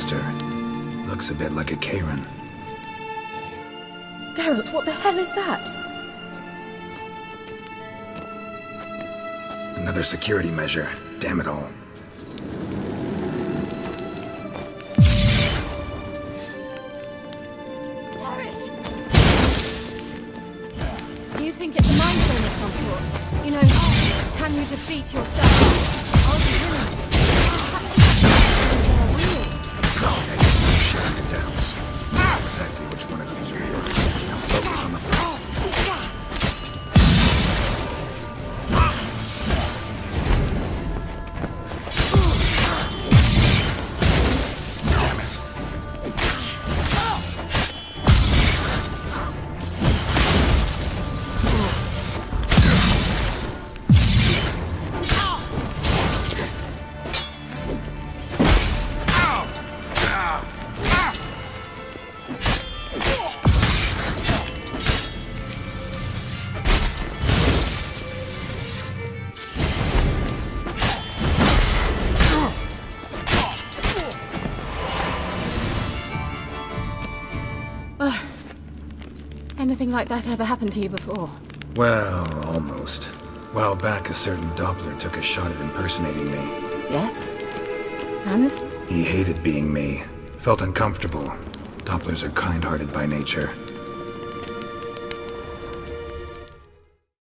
monster. Looks a bit like a Karen. Geralt, what the hell is that? Another security measure. Damn it all. Do you think it's a mind frame of some sort? You know, can you defeat yourself? I'll be willing. Sorry, I guess I'm shutting it down. Exactly which one of you is real. Now focus on the fight. Anything like that ever happened to you before? Well, almost. While back, a certain Doppler took a shot at impersonating me. Yes? And? He hated being me. Felt uncomfortable. Dopplers are kind-hearted by nature.